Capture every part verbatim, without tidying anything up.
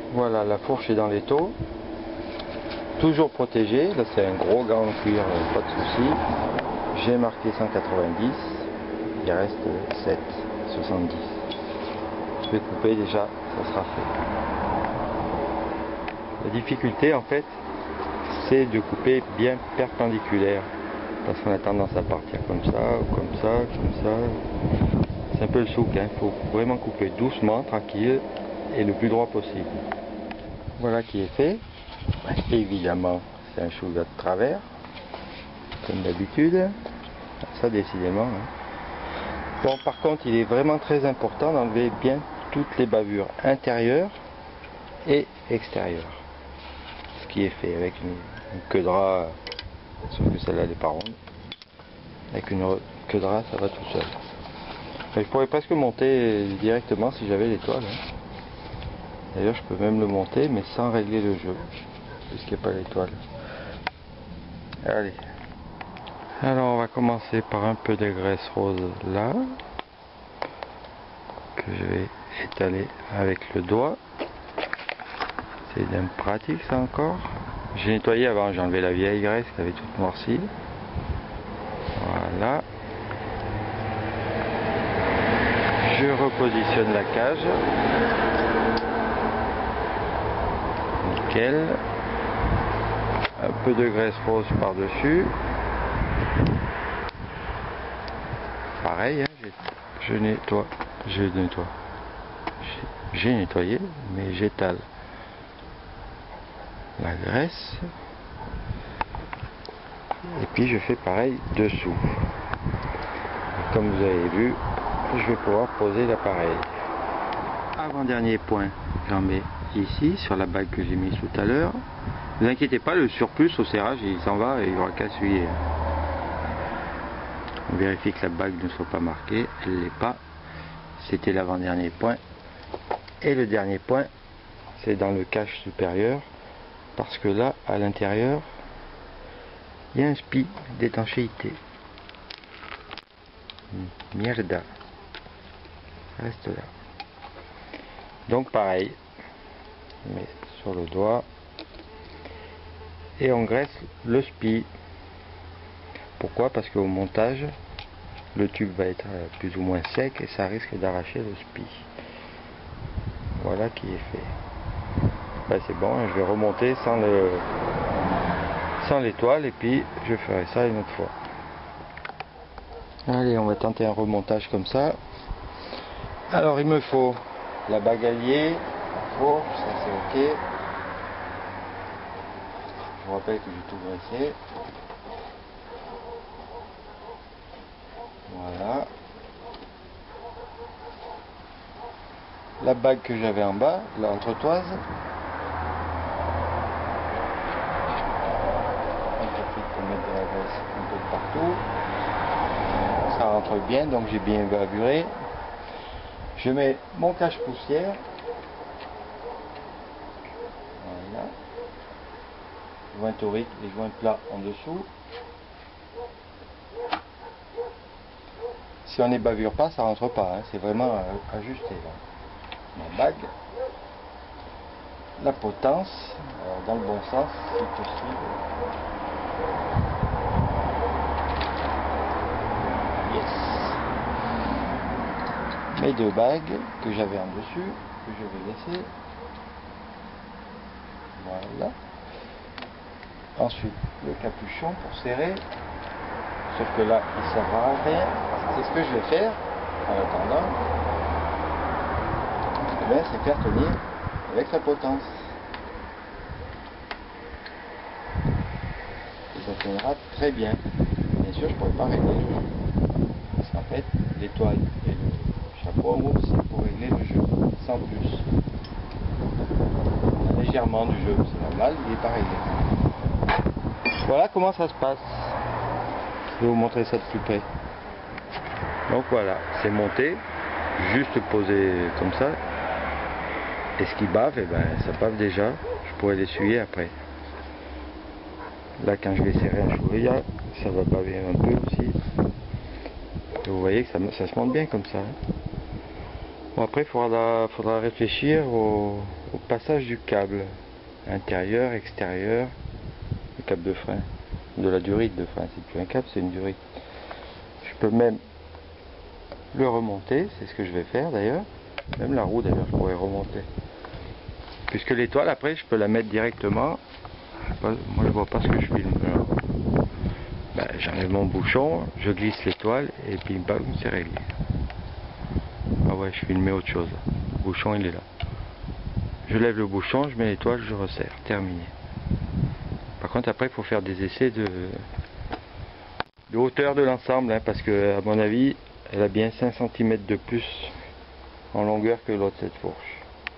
Voilà, la fourche est dans l'étau. Toujours protégée. Là, c'est un gros gant en cuir, pas de souci. J'ai marqué cent quatre-vingt-dix. Il reste sept, soixante-dix. Je vais couper déjà, ça sera fait. La difficulté, en fait, c'est de couper bien perpendiculaire. Parce qu'on a tendance à partir comme ça, ou comme ça, comme ça. C'est un peu le souk, il hein. Faut vraiment couper doucement, tranquille, et le plus droit possible. Voilà qui est fait. Évidemment, c'est un chouïa de travers, comme d'habitude. Ça, décidément. Hein. Bon, par contre, il est vraiment très important d'enlever bien toutes les bavures intérieures et extérieures. Ce qui est fait avec une, une queue de rat, sauf que celle-là n'est pas ronde. Avec une queue de rat, ça va tout seul. Mais je pourrais presque monter directement si j'avais l'étoile. Hein. D'ailleurs, je peux même le monter, mais sans régler le jeu, puisqu'il n'y a pas l'étoile. Allez. Alors, on va commencer par un peu de graisse rose là, que je vais étaler avec le doigt. C'est bien pratique ça encore. J'ai nettoyé avant, j'ai enlevé la vieille graisse qui avait toute noircie. Voilà. Je repositionne la cage. Nickel. Un peu de graisse rose par-dessus. Pareil, hein, je nettoie. Je nettoie. J'ai nettoyé, mais j'étale la graisse. Et puis je fais pareil dessous. Et comme vous avez vu, je vais pouvoir poser l'appareil. Avant-dernier point, j'en mets ici sur la bague que j'ai mise tout à l'heure. Ne vous inquiétez pas, le surplus au serrage il s'en va et il n'y aura qu'à essuyer. On vérifie que la bague ne soit pas marquée, elle ne l'est pas. C'était l'avant-dernier point. Et le dernier point, c'est dans le cache supérieur, parce que là, à l'intérieur, il y a un spi d'étanchéité. Mierda. Reste là. Donc pareil, on met sur le doigt et on graisse le spi. Pourquoi? Parce qu'au montage, le tube va être plus ou moins sec et ça risque d'arracher le spi. Voilà qui est fait. Ben, c'est bon, je vais remonter sans le sans l'étoile et puis je ferai ça une autre fois. Allez, on va tenter un remontage comme ça. Alors il me faut la bague alliée, la fourche, ça c'est ok. Je vous rappelle que j'ai tout graissé. Voilà. La bague que j'avais en bas, l'entretoise. J'en profite pour mettre de la graisse un peu de partout. Ça rentre bien, donc j'ai bien bavuré. Je mets mon cache-poussière. Voilà. Joint torique et joint plat en dessous. Si on ne bavure pas, ça rentre pas. Hein. C'est vraiment ajusté. Là. Ma bague. La potence, alors dans le bon sens, si possible. Yes. Mes deux bagues que j'avais en dessus, que je vais laisser. Voilà. Ensuite, le capuchon pour serrer. Sauf que là, il ne servira à rien. C'est ce que je vais faire en attendant. C'est faire tenir avec la potence. Et ça tiendra très bien. Bien sûr, je ne pourrais pas régler le jeu. Parce qu'en fait, l'étoile et le chapeau, c'est pour régler le jeu, sans plus. Légèrement du jeu, c'est normal, il n'est pas réglé. Voilà comment ça se passe. Je vais vous montrer ça de plus près. Donc voilà, c'est monté, juste posé comme ça. Et ce qui bave, eh ben, ça bave déjà. Je pourrais l'essuyer après. Là, quand je vais serrer un chouïa, ça va baver un peu aussi. Et vous voyez que ça, ça se monte bien comme ça. Hein. Bon, après, il faudra, faudra réfléchir au, au passage du câble intérieur, extérieur, le câble de frein, de la durite de frein, c'est plus un câble, c'est une durite. Je peux même le remonter, c'est ce que je vais faire d'ailleurs, même la roue d'ailleurs je pourrais remonter, puisque l'étoile après je peux la mettre directement. Moi je vois pas ce que je filme. Ben, j'enlève mon bouchon, je glisse l'étoile et puis bam, c'est réglé. Ah ouais, je filmais autre chose. Le bouchon il est là. Je lève le bouchon, je mets l'étoile, je resserre. Terminé. Par contre après il faut faire des essais de, de hauteur de l'ensemble, hein, parce que à mon avis elle a bien cinq centimètres de plus en longueur que l'autre cette fourche.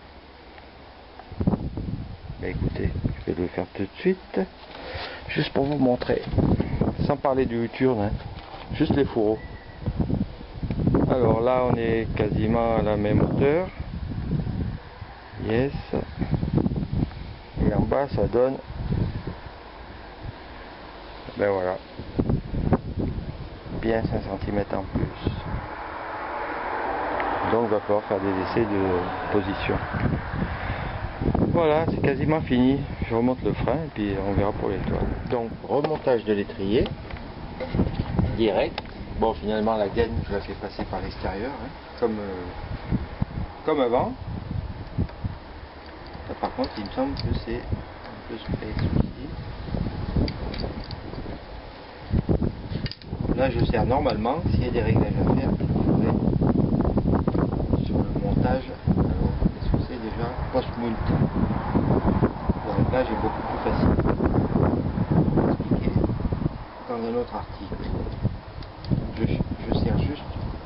Mais écoutez, je vais le faire tout de suite, juste pour vous montrer, sans parler du turn, hein, juste les fourreaux. Alors là on est quasiment à la même hauteur. Yes. Et en bas ça donne, ben voilà, bien cinq centimètres en plus. Donc il va falloir faire des essais de position. Voilà, c'est quasiment fini. Je remonte le frein et puis on verra pour l'étoile. Donc remontage de l'étrier direct. Bon, finalement la gaine je la fais passer par l'extérieur, hein, comme euh, comme avant. Là, par contre il me semble que c'est un peu space aussi. Là je serre normalement. S'il y a des réglages à faire, sur le montage, alors qu'est-ce que c'est déjà? Post-mount. Le réglage est beaucoup plus facile. Expliqué dans un autre article. Je, je serre juste.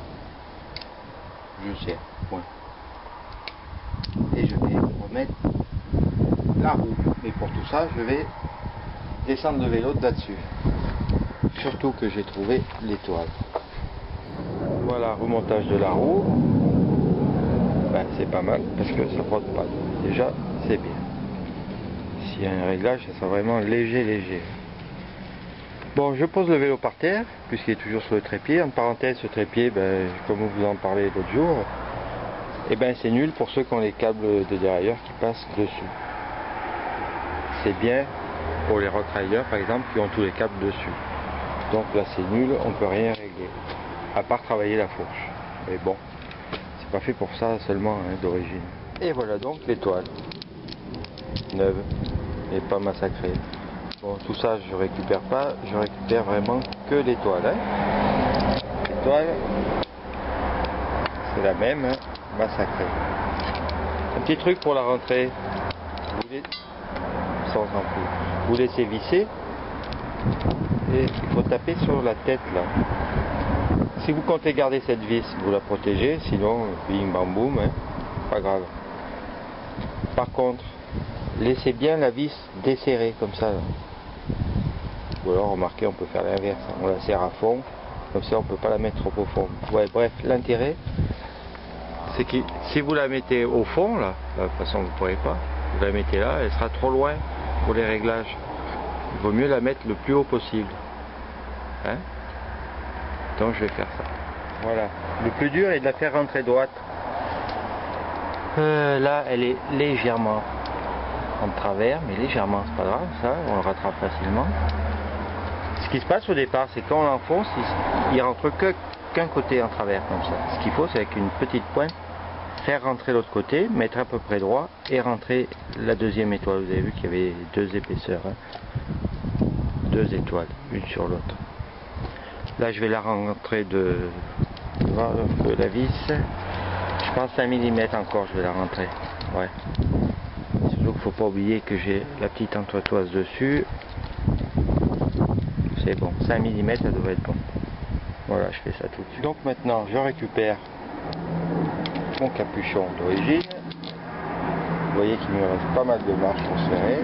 Je serre. Point. Et je vais remettre la roue. Mais pour tout ça, je vais descendre le vélo de là-dessus. Surtout que j'ai trouvé l'étoile. Voilà, remontage de la roue. Ben, c'est pas mal parce que ça frotte pas. Déjà, c'est bien. S'il y a un réglage, ça sera vraiment léger, léger. Bon, je pose le vélo par terre, puisqu'il est toujours sur le trépied. En parenthèse, ce trépied, ben, comme vous en parlez l'autre jour, et ben c'est nul pour ceux qui ont les câbles de dérailleur qui passent dessus. C'est bien pour les rock riders, par exemple, qui ont tous les câbles dessus. Donc là, c'est nul, on peut rien régler, à part travailler la fourche. Mais bon, c'est pas fait pour ça seulement, hein, d'origine. Et voilà donc l'étoile neuve et pas massacrée. Bon, tout ça je récupère pas, je récupère vraiment que l'étoile. Hein. L'étoile, c'est la même, hein, massacrée. Un petit truc pour la rentrée, vous les... sans en plus. Vous laissez visser et il faut taper sur la tête là. Si vous comptez garder cette vis, vous la protégez, sinon bing bam boum, hein, pas grave. Par contre, laissez bien la vis desserrée comme ça. Là. Ou alors, remarquez, on peut faire l'inverse. On la serre à fond, comme ça on peut pas la mettre trop au fond. Ouais, bref, l'intérêt, c'est que si vous la mettez au fond, là, de toute façon vous ne pourrez pas, vous la mettez là, elle sera trop loin pour les réglages. Il vaut mieux la mettre le plus haut possible. Hein? Donc je vais faire ça. Voilà. Le plus dur est de la faire rentrer droite. Euh, là, elle est légèrement en travers, mais légèrement, c'est pas grave, ça, on le rattrape facilement. Ce qui se passe au départ, c'est quand on l'enfonce, il, il rentre que qu'un côté en travers, comme ça. Ce qu'il faut, c'est avec une petite pointe, faire rentrer l'autre côté, mettre à peu près droit, et rentrer la deuxième étoile. Vous avez vu qu'il y avait deux épaisseurs, hein. Deux étoiles, une sur l'autre. Là, je vais la rentrer de, voir un peu la vis. Je pense cinq millimètres encore, je vais la rentrer. Ouais. Surtout qu'il ne faut pas oublier que j'ai la petite entretoise dessus. C'est bon, cinq millimètres, ça devrait être bon. Voilà, je fais ça tout de suite. Donc maintenant, je récupère mon capuchon d'origine. Vous voyez qu'il me reste pas mal de marches pour serrer.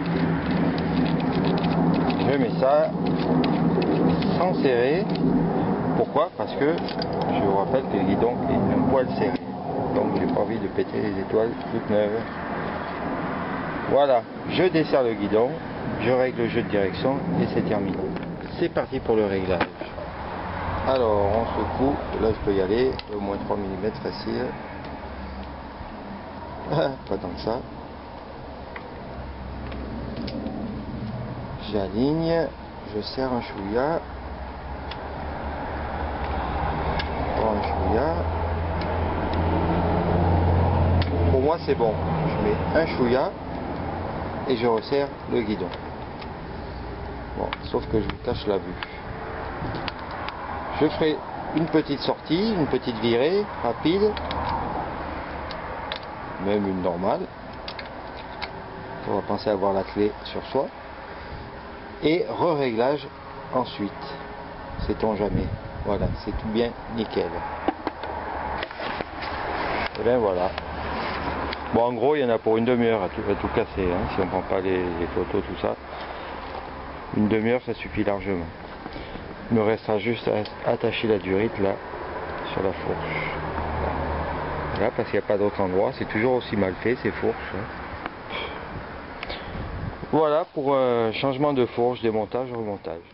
Je mets ça sans serrer. Pourquoi? Parce que je vous rappelle que le guidon est un poil serré. Donc j'ai pas envie de péter les étoiles toutes neuves. Voilà, je desserre le guidon, je règle le jeu de direction et c'est terminé. C'est parti pour le réglage. Alors on secoue, là je peux y aller, au moins trois millimètres facile. Pas tant que ça. J'aligne, je serre un chouïa. Un chouïa. Pour moi c'est bon. Je mets un chouïa et je resserre le guidon. Bon, sauf que je vous cache la vue. Je ferai une petite sortie, une petite virée rapide, même une normale. On va penser à avoir la clé sur soi. Et re-réglage ensuite. Sait-on jamais. Voilà, c'est tout bien nickel. Et bien voilà. Bon, en gros, il y en a pour une demi-heure à tout, à tout casser, hein, si on ne prend pas les, les photos, tout ça. Une demi-heure, ça suffit largement. Il me restera juste à attacher la durite là, sur la fourche. Là, parce qu'il n'y a pas d'autre endroit, c'est toujours aussi mal fait ces fourches. Hein. Voilà pour un changement de fourche, démontage, remontage.